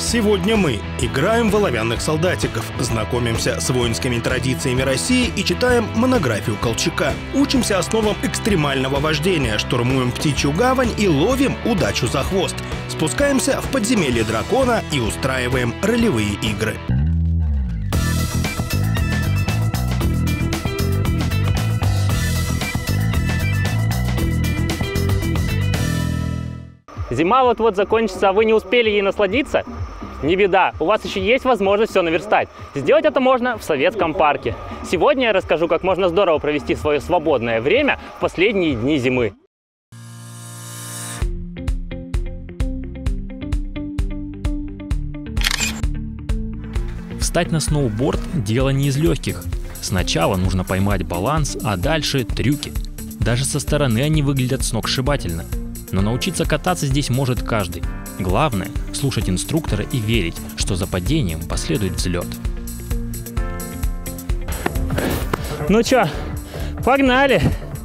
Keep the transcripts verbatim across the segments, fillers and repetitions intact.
Сегодня мы играем в оловянных солдатиков, знакомимся с воинскими традициями России и читаем монографию Колчака. Учимся основам экстремального вождения, штурмуем птичью гавань и ловим удачу за хвост. Спускаемся в подземелье дракона и устраиваем ролевые игры. Зима вот-вот закончится, а вы не успели ей насладиться? Не беда, у вас еще есть возможность все наверстать. Сделать это можно в Советском парке. Сегодня я расскажу, как можно здорово провести свое свободное время в последние дни зимы. Встать на сноуборд – дело не из легких. Сначала нужно поймать баланс, а дальше трюки. Даже со стороны они выглядят сногсшибательно. Но научиться кататься здесь может каждый. Главное – слушать инструктора и верить, что за падением последует взлет. Ну чё, погнали!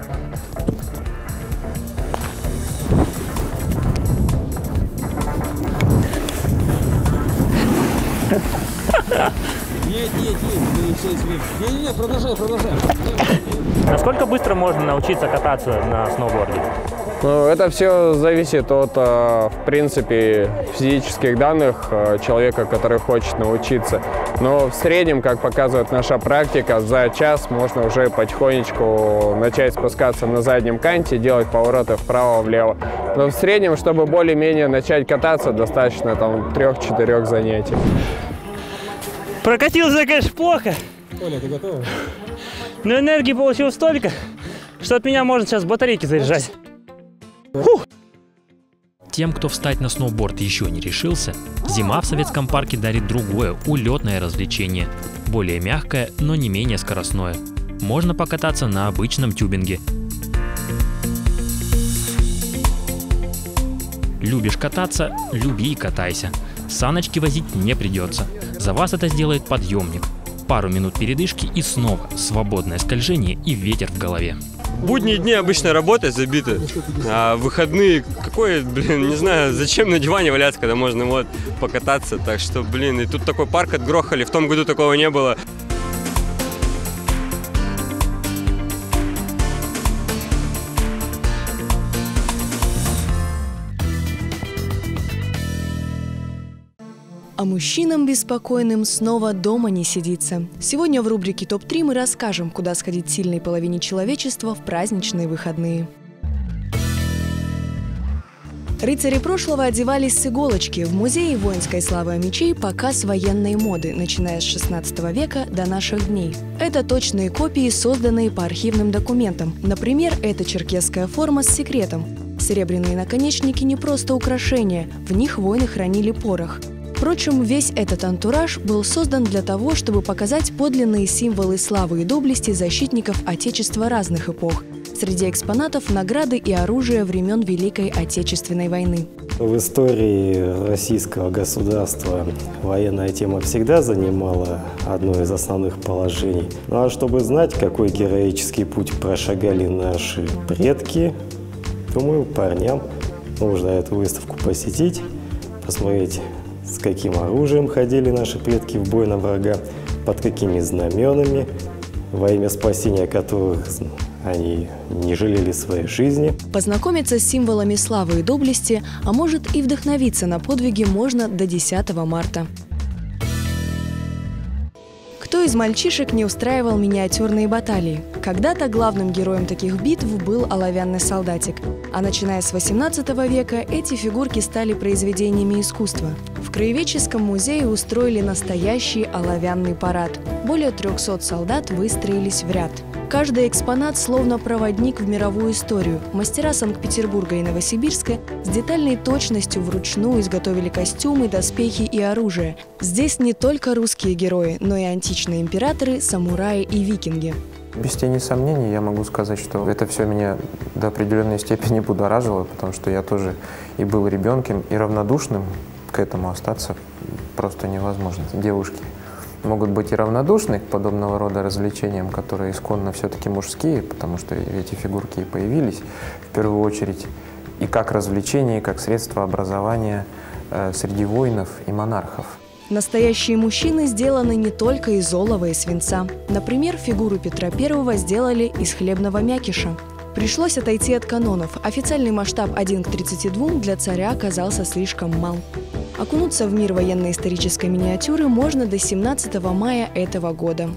Нет, нет, нет, нет, нет, продолжай, продолжай. Насколько быстро можно научиться кататься на сноуборде? Ну, это все зависит от, в принципе, физических данных человека, который хочет научиться. Но в среднем, как показывает наша практика, за час можно уже потихонечку начать спускаться на заднем канте, делать повороты вправо-влево. Но в среднем, чтобы более-менее начать кататься, достаточно там трех-четырех занятий. Прокатился, конечно, плохо. Оля, ты готова? Но энергии получил столько, что от меня можно сейчас батарейки заряжать. Фух. Тем, кто встать на сноуборд еще не решился, зима в Советском парке дарит другое, улетное развлечение. Более мягкое, но не менее скоростное. Можно покататься на обычном тюбинге. Любишь кататься – люби и катайся. Саночки возить не придется. За вас это сделает подъемник. Пару минут передышки и снова свободное скольжение и ветер в голове. Будние дни обычно работа забита, а выходные, какой, блин, не знаю, зачем на диване валяться, когда можно вот покататься, так что, блин, и тут такой парк отгрохали, в том году такого не было. А мужчинам беспокойным снова дома не сидится. Сегодня в рубрике топ три мы расскажем, куда сходить сильной половине человечества в праздничные выходные. Рыцари прошлого одевались с иголочки. В Музее воинской славы мечей показ военной моды, начиная с шестнадцатого века до наших дней. Это точные копии, созданные по архивным документам. Например, это черкесская форма с секретом. Серебряные наконечники не просто украшения, в них воины хранили порох. Впрочем, весь этот антураж был создан для того, чтобы показать подлинные символы славы и доблести защитников Отечества разных эпох. Среди экспонатов награды и оружие времен Великой Отечественной войны. В истории российского государства военная тема всегда занимала одно из основных положений. Ну а чтобы знать, какой героический путь прошагали наши предки, думаю, парням нужно эту выставку посетить, посмотреть, с каким оружием ходили наши предки в бой на врага, под какими знаменами, во имя спасения которых они не жалели своей жизни. Познакомиться с символами славы и доблести, а может и вдохновиться на подвиги можно до десятого марта. Кто из мальчишек не устраивал миниатюрные баталии? Когда-то главным героем таких битв был оловянный солдатик. А начиная с восемнадцатого века эти фигурки стали произведениями искусства. В Краеведческом музее устроили настоящий оловянный парад. Более трёхсот солдат выстроились в ряд. Каждый экспонат словно проводник в мировую историю. Мастера Санкт-Петербурга и Новосибирска с детальной точностью вручную изготовили костюмы, доспехи и оружие. Здесь не только русские герои, но и античные императоры, самураи и викинги. Без тени сомнений я могу сказать, что это все меня до определенной степени будоражило, потому что я тоже и был ребенком, и равнодушным к этому остаться просто невозможно. Девушки могут быть и равнодушны к подобного рода развлечениям, которые исконно все-таки мужские, потому что эти фигурки и появились в первую очередь и как развлечение, и как средство образования э, среди воинов и монархов. Настоящие мужчины сделаны не только из олова и свинца. Например, фигуру Петра Первого сделали из хлебного мякиша. Пришлось отойти от канонов. Официальный масштаб один к тридцати двум для царя оказался слишком мал. Окунуться в мир военно-исторической миниатюры можно до семнадцатого мая этого года.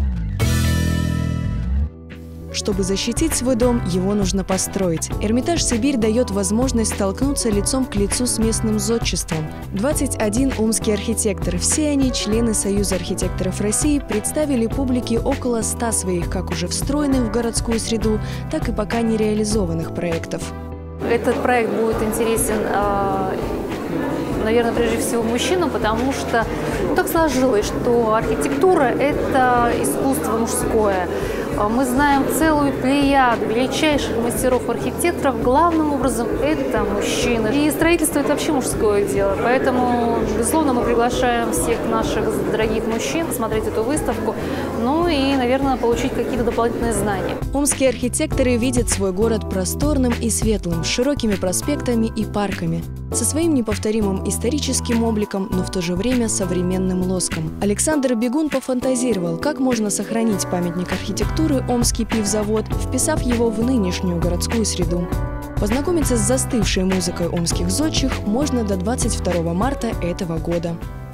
Чтобы защитить свой дом, его нужно построить. Эрмитаж «Сибирь» дает возможность столкнуться лицом к лицу с местным зодчеством. двадцать один омские архитекторы, все они члены Союза архитекторов России, представили публике около ста своих как уже встроенных в городскую среду, так и пока не реализованных проектов. Этот проект будет интересен, наверное, прежде всего мужчинам, потому что ну, так сложилось, что архитектура – это искусство мужское. Мы знаем целую плеяду величайших мастеров-архитекторов. Главным образом это мужчины. И строительство – это вообще мужское дело. Поэтому, безусловно, мы приглашаем всех наших дорогих мужчин смотреть эту выставку, ну и, наверное, получить какие-то дополнительные знания. Омские архитекторы видят свой город просторным и светлым, с широкими проспектами и парками, со своим неповторимым историческим обликом, но в то же время современным лоском. Александр Бегун пофантазировал, как можно сохранить памятник архитектуры Омский пивзавод, вписав его в нынешнюю городскую среду. Познакомиться с застывшей музыкой омских зодчих можно до двадцать второго марта этого года.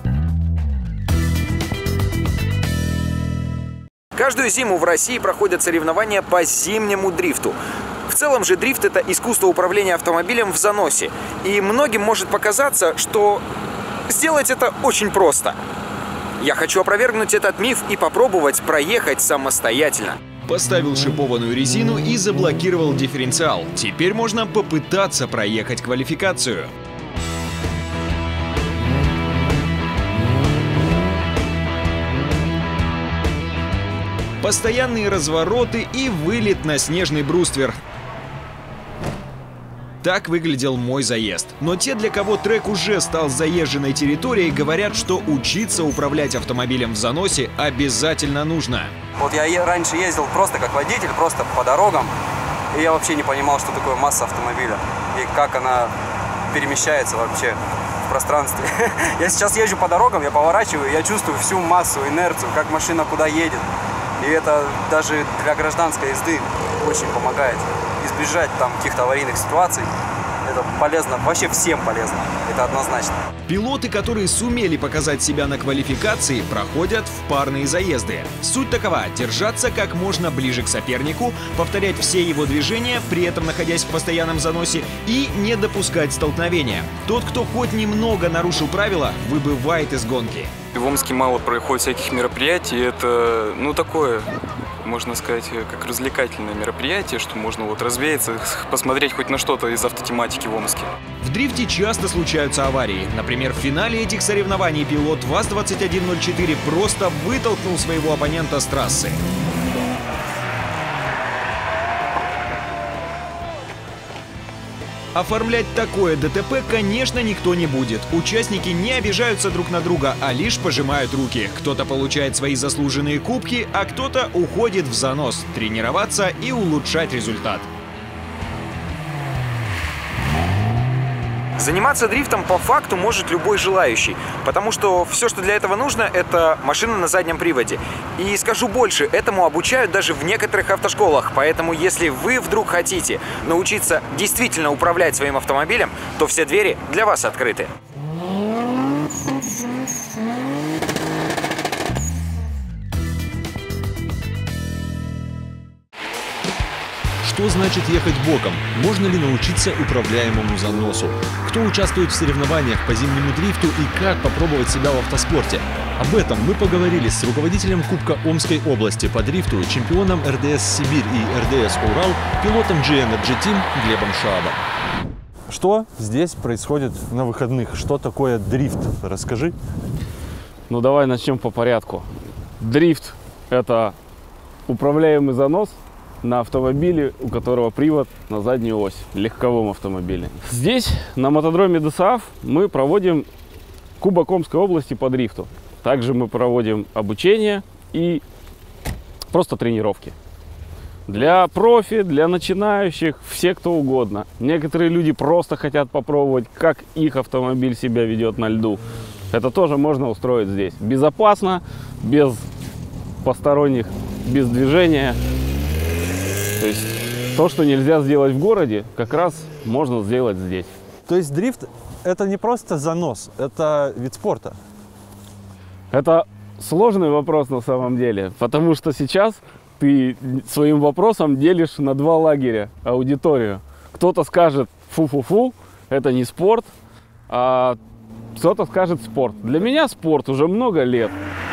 Каждую зиму в России проходят соревнования по зимнему дрифту. В целом же дрифт – это искусство управления автомобилем в заносе. И многим может показаться, что сделать это очень просто. Я хочу опровергнуть этот миф и попробовать проехать самостоятельно. Поставил шипованную резину и заблокировал дифференциал. Теперь можно попытаться проехать квалификацию. Постоянные развороты и вылет на снежный бруствер. Так выглядел мой заезд. Но те, для кого трек уже стал заезженной территорией, говорят, что учиться управлять автомобилем в заносе обязательно нужно. Вот я раньше ездил просто как водитель, просто по дорогам, и я вообще не понимал, что такое масса автомобиля и как она перемещается вообще в пространстве. Я сейчас езжу по дорогам, я поворачиваю, я чувствую всю массу, инерцию, как машина куда едет. И это даже для гражданской езды очень помогает избежать там каких-то аварийных ситуаций. Это полезно, вообще всем полезно, это однозначно. Пилоты, которые сумели показать себя на квалификации, проходят в парные заезды. Суть такова – держаться как можно ближе к сопернику, повторять все его движения, при этом находясь в постоянном заносе, и не допускать столкновения. Тот, кто хоть немного нарушил правила, выбывает из гонки. В Омске мало проходит всяких мероприятий, это, ну, такое, можно сказать, как развлекательное мероприятие, что можно вот развеяться, посмотреть хоть на что-то из автотематики в Омске. В дрифте часто случаются аварии. Например, в финале этих соревнований пилот ВАЗ двадцать один ноль четыре просто вытолкнул своего оппонента с трассы. Оформлять такое ДТП, конечно, никто не будет. Участники не обижаются друг на друга, а лишь пожимают руки. Кто-то получает свои заслуженные кубки, а кто-то уходит в занос, тренироваться и улучшать результат. Заниматься дрифтом по факту может любой желающий, потому что все, что для этого нужно, это машина на заднем приводе. И скажу больше, этому обучают даже в некоторых автошколах, поэтому если вы вдруг хотите научиться действительно управлять своим автомобилем, то все двери для вас открыты. Что значит ехать боком? Можно ли научиться управляемому заносу? Кто участвует в соревнованиях по зимнему дрифту и как попробовать себя в автоспорте? Об этом мы поговорили с руководителем Кубка Омской области по дрифту, чемпионом эр дэ эс «Сибирь» и эр дэ эс «Урал», пилотом джи энерджи Team Глебом Шаабом. Что здесь происходит на выходных? Что такое дрифт? Расскажи. Ну давай начнем по порядку. Дрифт – это управляемый занос на автомобиле, у которого привод на заднюю ось, легковом автомобиле. Здесь, на мотодроме ДОСААФ, мы проводим Кубок Омской области по дрифту. Также мы проводим обучение и просто тренировки. Для профи, для начинающих, все кто угодно. Некоторые люди просто хотят попробовать, как их автомобиль себя ведет на льду. Это тоже можно устроить здесь. Безопасно, без посторонних, без движения. То есть то, что нельзя сделать в городе, как раз можно сделать здесь. То есть дрифт – это не просто занос, это вид спорта? Это сложный вопрос на самом деле, потому что сейчас ты своим вопросом делишь на два лагеря аудиторию. Кто-то скажет фу-фу-фу, это не спорт, а кто-то скажет спорт. Для меня спорт уже много лет.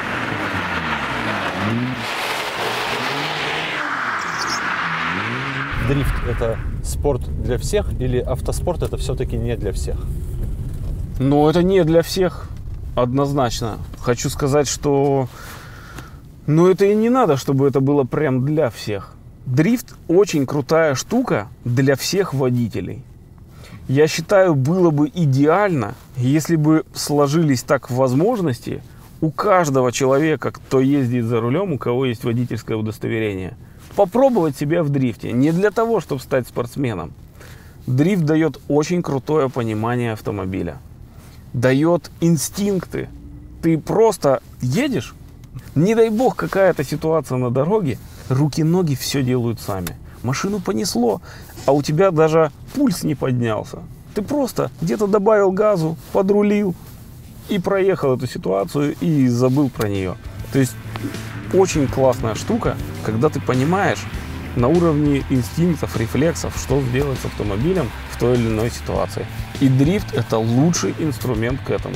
Дрифт – это спорт для всех или автоспорт – это все-таки не для всех? Ну, это не для всех, однозначно. Хочу сказать, что ну, это и не надо, чтобы это было прям для всех. Дрифт очень крутая штука для всех водителей. Я считаю, было бы идеально, если бы сложились так возможности у каждого человека, кто ездит за рулем, у кого есть водительское удостоверение, попробовать себя в дрифте. Не для того, чтобы стать спортсменом. Дрифт дает очень крутое понимание автомобиля. Дает инстинкты. Ты просто едешь, не дай бог какая-то ситуация на дороге, руки-ноги все делают сами. Машину понесло, а у тебя даже пульс не поднялся. Ты просто где-то добавил газу, подрулил и проехал эту ситуацию и забыл про нее. То есть очень классная штука, когда ты понимаешь на уровне инстинктов, рефлексов, что сделать с автомобилем в той или иной ситуации. И дрифт – это лучший инструмент к этому.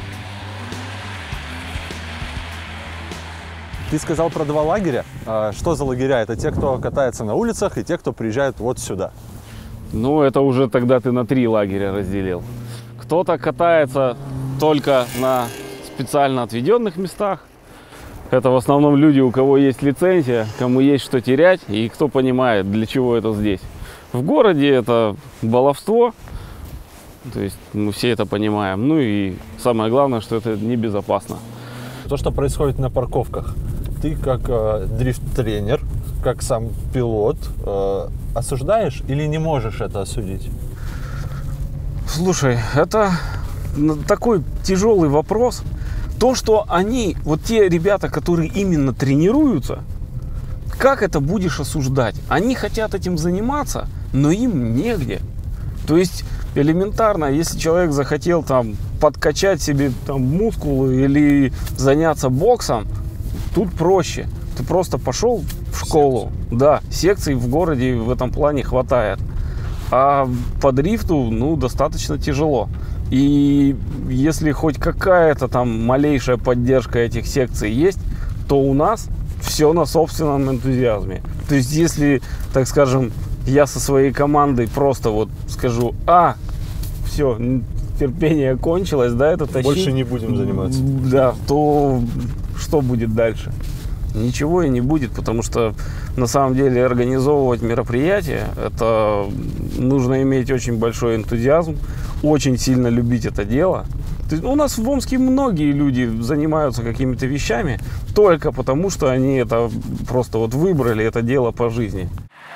Ты сказал про два лагеря. Что за лагеря? Это те, кто катается на улицах, и те, кто приезжает вот сюда. Ну, это уже тогда ты на три лагеря разделил. Кто-то катается только на специально отведенных местах. Это в основном люди, у кого есть лицензия, кому есть что терять, и кто понимает, для чего это здесь. В городе это баловство, то есть мы все это понимаем. Ну и самое главное, что это небезопасно. То, что происходит на парковках, ты как э, дрифт-тренер, как сам пилот, э, осуждаешь или не можешь это осудить? Слушай, это такой тяжелый вопрос. То, что они, вот те ребята, которые именно тренируются, как это будешь осуждать? Они хотят этим заниматься, но им негде. То есть элементарно, если человек захотел там подкачать себе там мускулы или заняться боксом, тут проще. Ты просто пошел в школу. Да, секций в городе в этом плане хватает. А по дрифту, ну, достаточно тяжело. И если хоть какая-то там малейшая поддержка этих секций есть, то у нас все на собственном энтузиазме. То есть если, так скажем, я со своей командой просто вот скажу, а, все, терпение кончилось, да, это тащить. Больше не будем заниматься. Да, то что будет дальше? Ничего и не будет, потому что на самом деле организовывать мероприятие, это нужно иметь очень большой энтузиазм, очень сильно любить это дело. То есть у нас в Омске многие люди занимаются какими-то вещами только потому, что они это просто вот выбрали, это дело по жизни.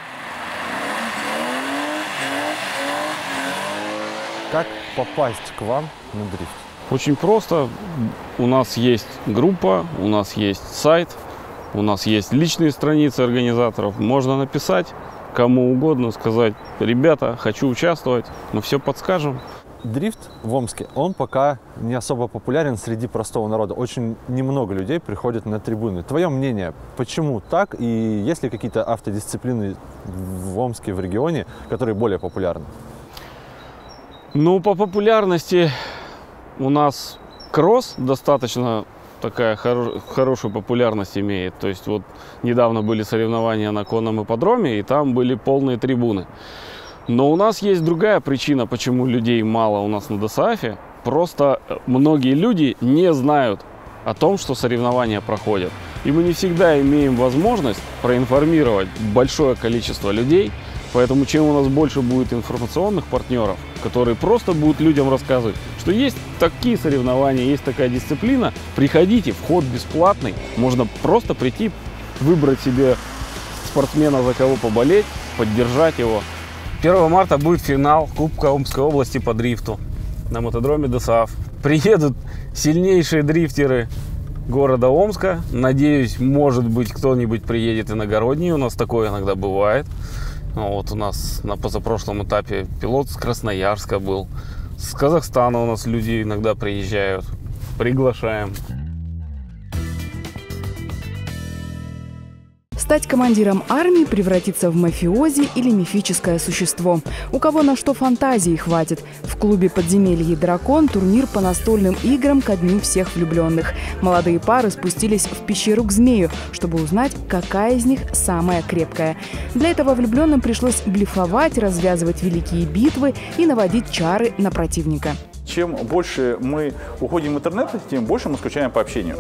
Как попасть к вам на дрифт? Очень просто. У нас есть группа, у нас есть сайт, у нас есть личные страницы организаторов. Можно написать кому угодно, сказать: ребята, хочу участвовать, мы все подскажем. Дрифт в Омске, он пока не особо популярен среди простого народа. Очень немного людей приходят на трибуны. Твое мнение, почему так? И есть ли какие-то автодисциплины в Омске, в регионе, которые более популярны? Ну, по популярности у нас кросс достаточно такая хоро- хорошую популярность имеет. То есть вот недавно были соревнования на конном ипподроме, и там были полные трибуны. Но у нас есть другая причина, почему людей мало у нас на ДОСААФе. Просто многие люди не знают о том, что соревнования проходят. И мы не всегда имеем возможность проинформировать большое количество людей. Поэтому чем у нас больше будет информационных партнеров, которые просто будут людям рассказывать, что есть такие соревнования, есть такая дисциплина, приходите, вход бесплатный, можно просто прийти, выбрать себе спортсмена, за кого поболеть, поддержать его. первого марта будет финал Кубка Омской области по дрифту на мотодроме ДОСААФ. Приедут сильнейшие дрифтеры города Омска. Надеюсь, может быть, кто-нибудь приедет иногородний. У нас такое иногда бывает. Вот у нас на позапрошлом этапе пилот с Красноярска был. С Казахстана у нас люди иногда приезжают. Приглашаем. Стать командиром армии, превратиться в мафиози или мифическое существо. У кого на что фантазии хватит. В клубе «Подземелье и дракон» турнир по настольным играм ко дню всех влюбленных. Молодые пары спустились в пещеру к змею, чтобы узнать, какая из них самая крепкая. Для этого влюбленным пришлось блефовать, развязывать великие битвы и наводить чары на противника. Чем больше мы уходим в интернет, тем больше мы скучаем по общению.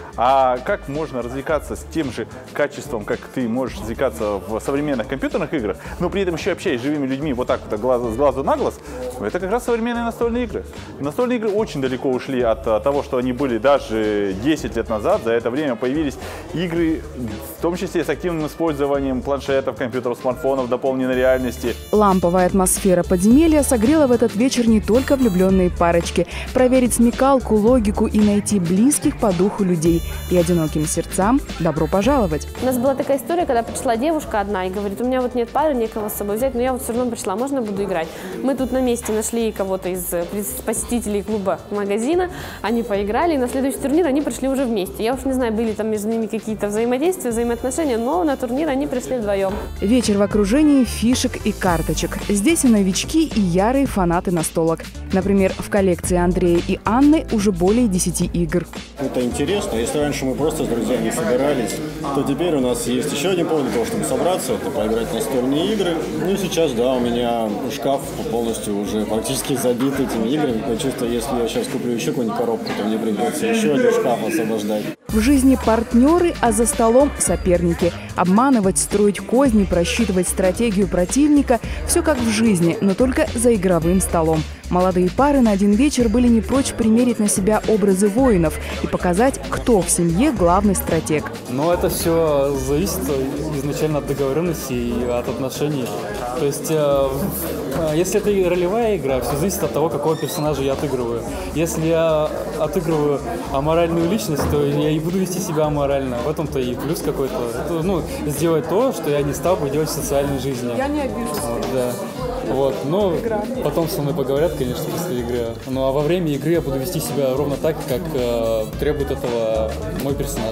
А как можно развлекаться с тем же качеством, как ты можешь развлекаться в современных компьютерных играх, но при этом еще общаясь с живыми людьми вот так вот глаз, с глазу на глаз, это как раз современные настольные игры. Настольные игры очень далеко ушли от того, что они были даже десять лет назад. За это время появились игры, в том числе с активным использованием планшетов, компьютеров, смартфонов, дополненной реальности. Ламповая атмосфера подземелья согрела в этот вечер не только влюбленные парочки. Проверить смекалку, логику и найти близких по духу людей. И одиноким сердцам добро пожаловать. У нас была такая история, когда пришла девушка одна и говорит: у меня вот нет пары, некого с собой взять, но я вот все равно пришла, можно буду играть? Мы тут на месте нашли кого-то из посетителей клуба магазина, они поиграли, и на следующий турнир они пришли уже вместе. Я уж не знаю, были там между ними какие-то взаимодействия, взаимоотношения, но на турнир они пришли вдвоем. Вечер в окружении фишек и карточек. Здесь и новички, и ярые фанаты настолок. Например, в коллекции Андрея и Анны уже более десяти игр. Это интересно. Если раньше мы просто с друзьями собирались, то теперь у нас есть еще один повод для того, чтобы собраться, это поиграть в настольные игры. Ну и сейчас, да, у меня шкаф полностью уже практически забит этими играми. Я чувствую, если я сейчас куплю еще какую-нибудь коробку, то мне придется еще один шкаф освобождать. В жизни партнеры, а за столом соперники. Обманывать, строить козни, просчитывать стратегию противника – все как в жизни, но только за игровым столом. Молодые пары на один вечер были не прочь примерить на себя образы воинов и показать, кто в семье главный стратег. Но это все зависит изначально от договоренности и от отношений. То есть, э, если это ролевая игра, все зависит от того, какого персонажа я отыгрываю. Если я отыгрываю аморальную личность, то я и буду вести себя аморально. В этом-то и плюс какой-то. Это, ну, сделать то, что я не стал бы делать в социальной жизни. Я не обижусь. Вот, да. Вот, но потом со мной поговорят, конечно, после игры. Ну а во время игры я буду вести себя ровно так, как э, требует этого мой персонаж.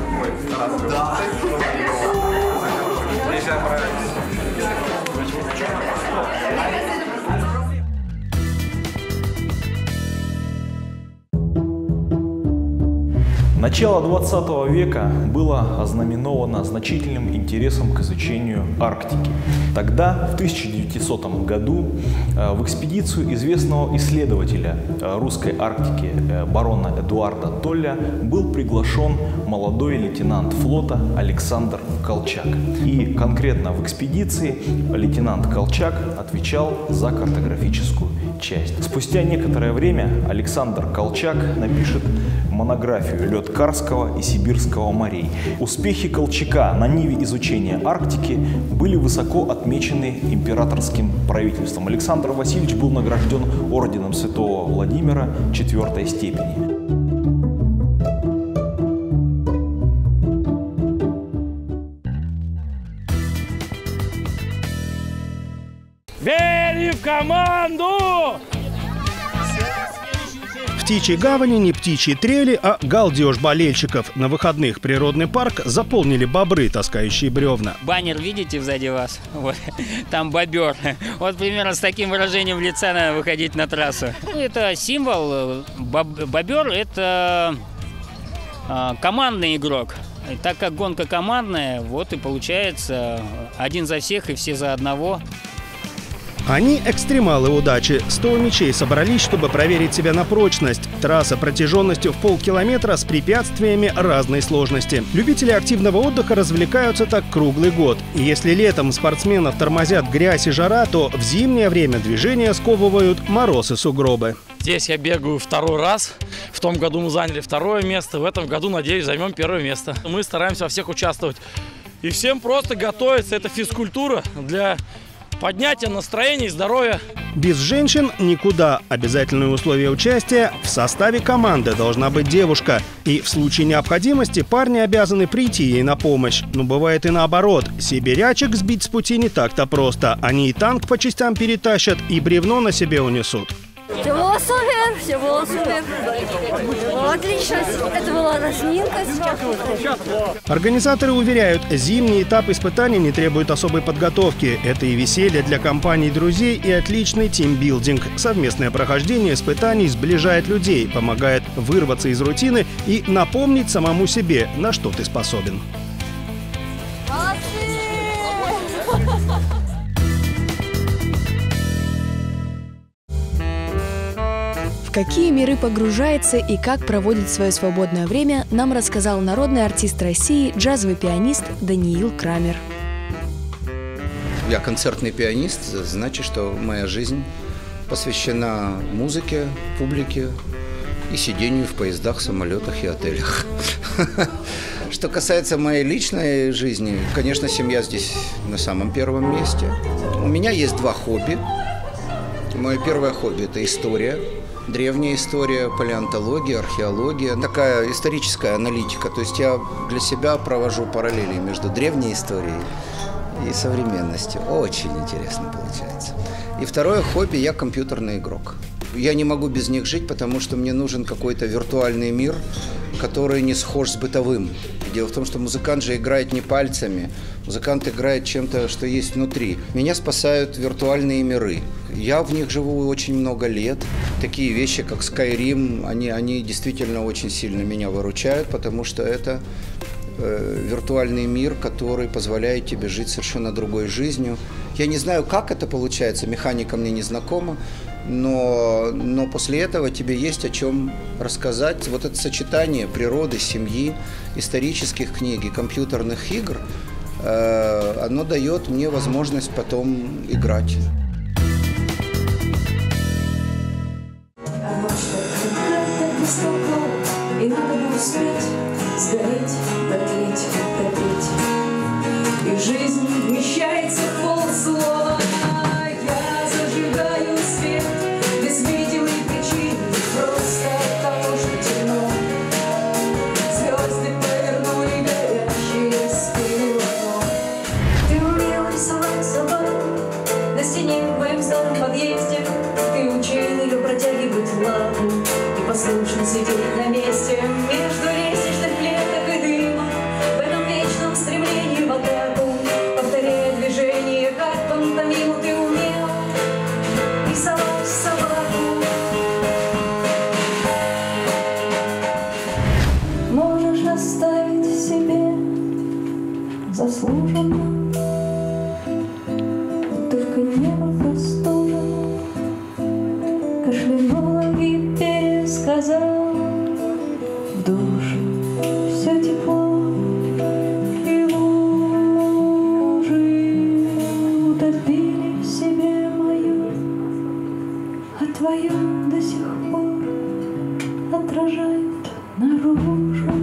Да. Начало двадцатого века было ознаменовано значительным интересом к изучению Арктики. Тогда, в тысяча девятисотом году, в экспедицию известного исследователя русской Арктики барона Эдуарда Толля был приглашен молодой лейтенант флота Александр Колчак. И конкретно в экспедиции лейтенант Колчак отвечал за картографическую часть. Спустя некоторое время Александр Колчак напишет монографию «Лед Карского и Сибирского морей». Успехи Колчака на ниве изучения Арктики были высоко отмечены императорским правительством. Александр Васильевич был награжден орденом Святого Владимира четвертой степени. Верим в команду! В птичьей гавани не птичьи трели, а галдеж болельщиков. На выходных природный парк заполнили бобры, таскающие бревна. Баннер видите сзади вас? Вот. Там бобер. Вот примерно с таким выражением лица надо выходить на трассу. Это символ. Бобер – это командный игрок. И так как гонка командная, вот и получается один за всех и все за одного. Они экстремалы удачи. сто мячей собрались, чтобы проверить себя на прочность. Трасса протяженностью в полкилометра с препятствиями разной сложности. Любители активного отдыха развлекаются так круглый год. И если летом спортсменов тормозят грязь и жара, то в зимнее время движения сковывают мороз и сугробы. Здесь я бегаю второй раз. В том году мы заняли второе место. В этом году, надеюсь, займем первое место. Мы стараемся во всех участвовать. И всем просто готовиться. Это физкультура для поднятия настроения и здоровья. Без женщин никуда. Обязательное условие участия – в составе команды должна быть девушка. И в случае необходимости парни обязаны прийти ей на помощь. Но бывает и наоборот. Сибирячек сбить с пути не так-то просто. Они и танк по частям перетащат, и бревно на себе унесут. Все было супер, все было супер. Было отлично. Это была разминка. Организаторы уверяют, зимний этап испытаний не требует особой подготовки. Это и веселье для компаний друзей, и отличный тимбилдинг. Совместное прохождение испытаний сближает людей, помогает вырваться из рутины и напомнить самому себе, на что ты способен. В какие миры погружается и как проводит свое свободное время, нам рассказал народный артист России, джазовый пианист Даниил Крамер. Я концертный пианист, значит, что моя жизнь посвящена музыке, публике и сидению в поездах, самолетах и отелях. Что касается моей личной жизни, конечно, семья здесь на самом первом месте. У меня есть два хобби. Мое первое хобби – это история. Древняя история, палеонтология, археология, такая историческая аналитика. То есть я для себя провожу параллели между древней историей и современностью. Очень интересно получается. И второе хобби – я компьютерный игрок. Я не могу без них жить, потому что мне нужен какой-то виртуальный мир, который не схож с бытовым. Дело в том, что музыкант же играет не пальцами, музыкант играет чем-то, что есть внутри. Меня спасают виртуальные миры. Я в них живу очень много лет. Такие вещи, как Skyrim, они, они действительно очень сильно меня выручают, потому что это э, виртуальный мир, который позволяет тебе жить совершенно другой жизнью. Я не знаю, как это получается, механика мне не знакома, но, но после этого тебе есть о чем рассказать. Вот это сочетание природы, семьи, исторических книг и компьютерных игр, э, оно дает мне возможность потом играть. И надо бы успеть сгореть, дотлеть, топить. И жизнь вмещается в полслова. Я зажигаю свет без видимой причины, просто от того, что темно. Звезды повернули горящие спины в окно. Ты умела рисовать собак на стене в моем старом подъезде. Ты учил ее протягивать лапу и послушно сидеть на месте между лестничных клеток и дыма, в этом вечном стремлении в атаку, повторяя движение, как пантомиму ты умел рисовать собаку. Можешь оставить себе заслуженно, только небо простое кашлянула и пересказала в душу все тепло и лужи утопили в себе мою, а твою до сих пор отражают наружу.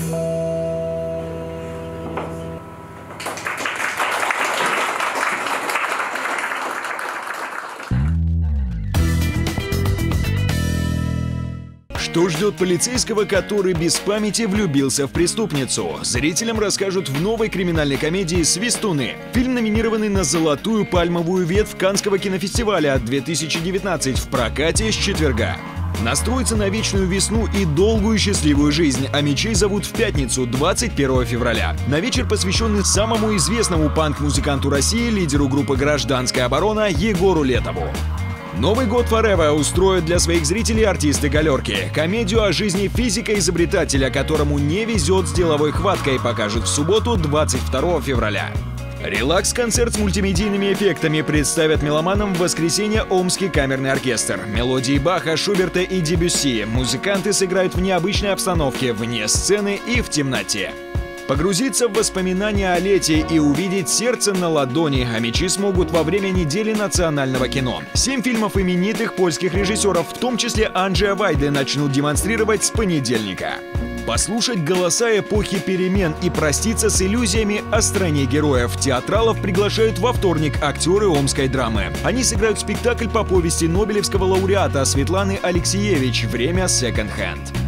Что ждет полицейского, который без памяти влюбился в преступницу? Зрителям расскажут в новой криминальной комедии «Свистуны». Фильм, номинированный на «Золотую пальмовую ветвь» Каннского кинофестиваля две тысячи девятнадцать, в прокате с четверга. Настроится на вечную весну и долгую счастливую жизнь, а мечей зовут в пятницу, двадцать первого февраля. На вечер, посвященный самому известному панк-музыканту России, лидеру группы «Гражданская оборона» Егору Летову. Новый год Forever устроят для своих зрителей артисты Галерки. Комедию о жизни физика-изобретателя, которому не везет с деловой хваткой, покажут в субботу, двадцать второго февраля. Релакс-концерт с мультимедийными эффектами представят меломанам в воскресенье Омский камерный оркестр. Мелодии Баха, Шуберта и Дебюсси музыканты сыграют в необычной обстановке, вне сцены и в темноте. Погрузиться в воспоминания о лете и увидеть сердце на ладони, а мечи смогут во время недели национального кино. Семь фильмов именитых польских режиссеров, в том числе Анджея Вайды, начнут демонстрировать с понедельника. послушать голоса эпохи перемен и проститься с иллюзиями о стране героев. Театралов приглашают во вторник актеры Омской драмы. Они сыграют спектакль по повести нобелевского лауреата Светланы Алексеевич «Время секонд-хенд».